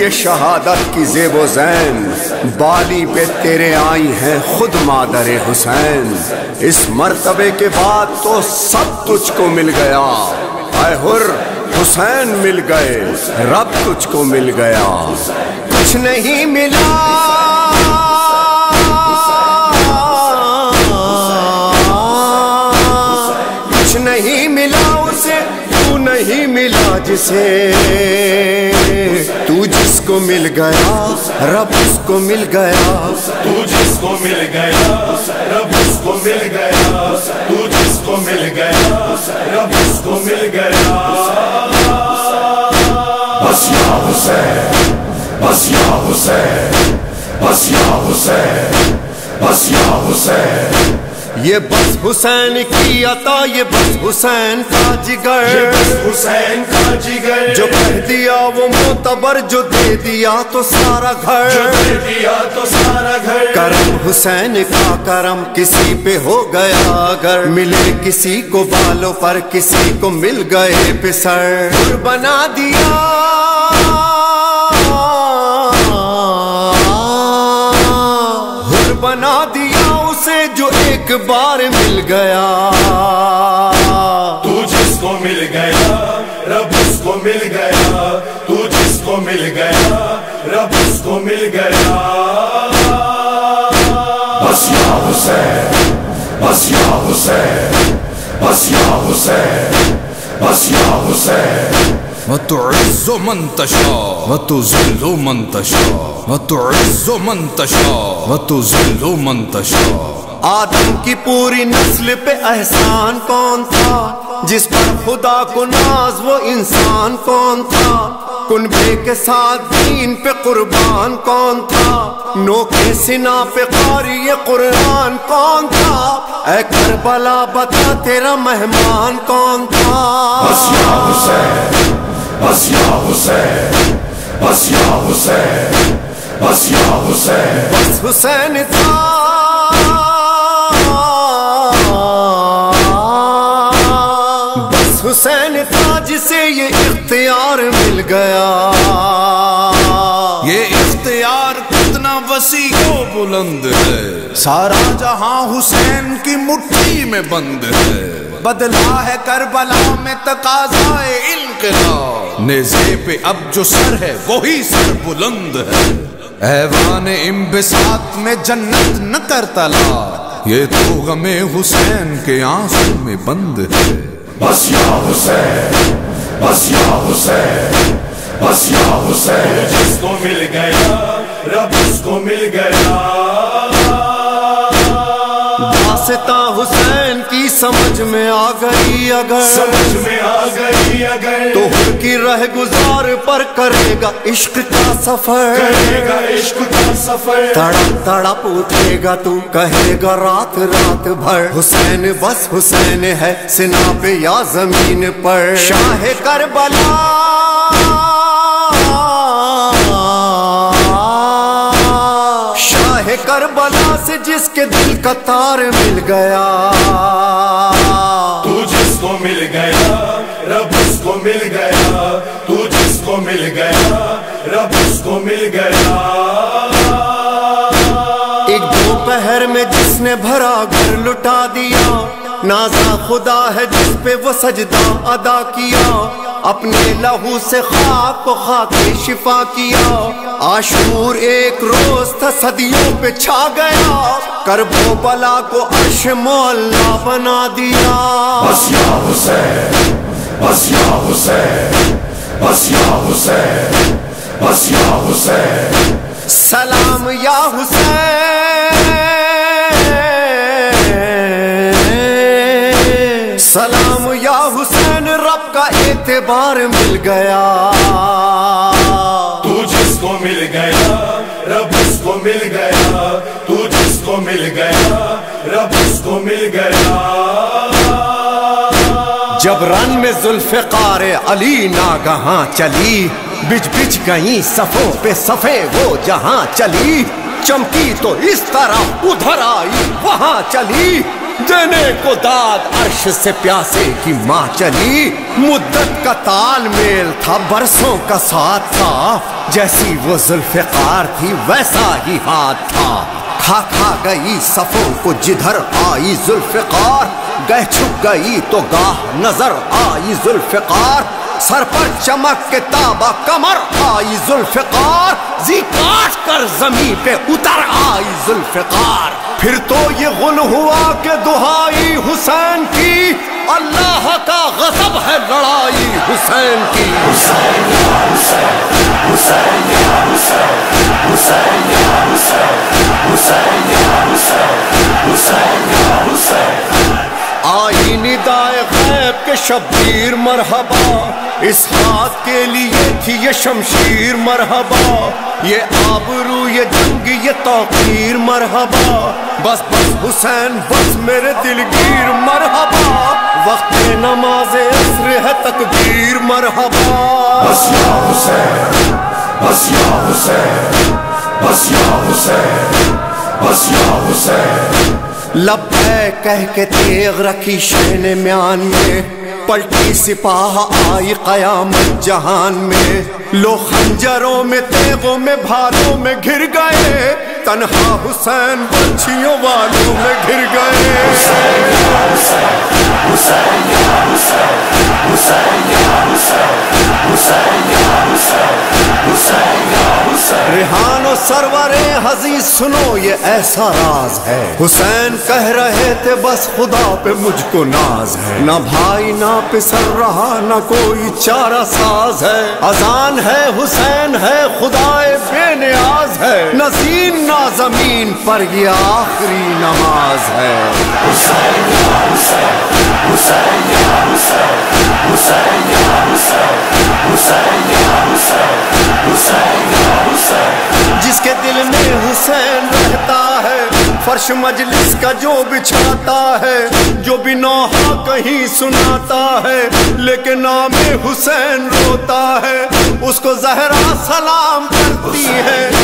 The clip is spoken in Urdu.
شہادت کی زیب و زین، بالی پہ تیرے آئی ہیں خود مادر حسین۔ اس مرتبے کے بعد تو سب تجھ کو مل گیا، اے حر حسین مل گئے، رب تجھ کو مل گیا۔ کچھ نہیں ملا کچھ نہیں ملا اسے، تو نہیں ملا جسے، تو جس کو مل گیا رب اس کو مل گیا، تو جس کو مل گیا رب اس کو مل گیا، تو جس کو مل گیا رب اس کو مل گیا۔ بس یا حسین، بس یا حسین، بس یا حسین، بس یا حسین۔ یہ بس حسین کی عطا، یہ بس حسین کا جگر، یہ بس حسین کا جگر، جو کہہ دیا وہ معتبر، جو دے دیا تو سارا گھر، جو دے دیا تو سارا گھر۔ کرم حسین کا کرم کسی پہ ہو گیا اگر، ملے کسی کو بالوں پر کسی کو مل گئے پسر، حر بنا دیا حر بنا دیا اسے جو ایک بار مل گیا، تو جس کو مل گیا رب اس کو مل گیا، تو جس کو مل گیا رب اس کو مل گیا۔ بس یا حسین، بس یا حسین، بس یا حسین، بس یا حسین۔ وتعز من تشاء وتذل من تشاء، وتعز من تشاء وتذل من تشاء۔ آدم کی پوری نسل پہ احسان کون تھا، جس پر خدا کو ناز وہ انسان کون تھا، کنبے کے ساتھ دین پہ قربان کون تھا، نو کے سنا پہ قاری قرآن کون تھا، اے کربلا بتا تیرا مہمان کون تھا۔ بس یا حسین، بس یا حسین، بس یا حسین، بس یا حسین۔ بس حسین تھا حسین تھا جسے یہ اختیار مل گیا، یہ اختیار کتنا وسیع و بلند ہے، سارا جہاں حسین کی مٹھی میں بند ہے، بدلا ہے کربلا میں تقاضائے انقلاب، نیزے پہ اب جو سر ہے وہی سر بلند ہے، ایوان انبساط میں جنت نہ کر تلا، یہ تو غم حسین کے آنسو میں بند ہے۔ بس یا حسین، بس یا حسین، بس یا حسین۔ جس کو مل گیا رب اس کو مل گیا۔ داستاں حسین کی سمجھ میں آ گئی اگر، سمجھ میں آ گئی اگر، تو حر کی رہ گزار پر کرے گا عشق کا سفر، کرے گا عشق کا سفر، تڑپ تڑپ اٹھے گا تو کہے گا رات رات بھر، حسین بس حسین ہے سنا پہ یا زمین پر، شاہ کربلا شاہ کربلا سے جس کے دل کا تار مل گیا، تو جس کو مل گیا رب اس کو مل گیا، تو جس کو مل گیا رب اس کو مل گیا۔ ایک دوپہر میں جس نے بھرا گھر لٹا دیا، نازا خدا ہے جس پہ وہ سجدہ ادا کیا، اپنے لہو سے خاک کو خاک شفا کیا، عاشور ایک روز تھا صدیوں پہ چھا گیا، کرب و بلا کو عرش معلا بنا دیا۔ بس یا حسین، بس یا حسین، بس یا حسین، بس یا حسین۔ سلام یا حسین، سلام یا حسین، رب کا اعتبار مل گیا، تو جس کو مل گیا رب اس کو مل گیا، تو جس کو مل گیا رب اس کو مل گیا۔ جب رن میں ذوالفقار علی ناگہاں چلی، بچ بچ گئیں صفوں پہ صفیں وہ جہاں چلی، چمکی تو اس طرح ادھر آئی وہاں چلی، دینے کو داد عرش سے پیاسے کی ماں چلی. مدت کا تال میل تھا برسوں کا ساتھ تھا, جیسی وہ ذوالفقار تھی ویسا ہی ہاتھ تھا. کھا کھا گئی صفوں کو جدھر آئی ذوالفقار, گہ چھپ گئی تو گاہ نظر آئی ذوالفقار. سر پر چمک کے تابا کمر آئی ذوالفقار, زی کاٹ کر زمین پہ اتر آئی ذوالفقار. پھر تو یہ غل ہوا کہ دہائی حسین کی, اللہ کا غضب ہے لڑائی حسین کی. حسین یا حسین, حسین یا حسین, حسین یا حسین, حسین یا حسین, حسین یا حسین. آئی ندائے غیب کے شبیر مرحبا, اس ہاتھ کے لیے تھی یہ شمشیر مرحبا. یہ آبرو یہ جنگ یہ توقیر مرحبا. بس بس حسین بس میرے دلگیر مرحبا, وقت نماز عصر ہے تکبیر مرحبا. بس یا حسین, بس یا حسین, بس یا حسین, بس یا حسین. لب ہے کہہ کے تیغ رکھی شین میان میں, پلٹی سپاہ آئی قیامت جہان میں. لو خنجروں میں تیغوں میں بھالوں میں گھر گئے, تنہا حسین برچھیوں والوں میں گھر گئے. حسین یا حسین, حسین یا حسین, حسین یا حسین, حسین یا حسین, حسین یا حسین. ریحان و سرور حزین سنو یہ ایسا راز ہے, حسین کہہ رہے تھے بس خدا پہ مجھ کو ناز ہے. نہ بھائی نہ پسر رہا نہ کوئی چارہ ساز ہے, اذان ہے حسین ہے خدائے بے نیاز ہے. نہ زین نہ زمین پر یہ آخری نماز ہے. حسین یا حسین, حسین یا حسین, حسین یا حسین, حسین یا حسین, حسین یا حسین. جس کے دل میں حسین رہتا ہے, فرش مجلس کا جو بچھاتا ہے, جو بھی نوحہ کہیں سناتا ہے, لیکن نام حسین روتا ہے, اس کو زہرا سلام کرتی ہے.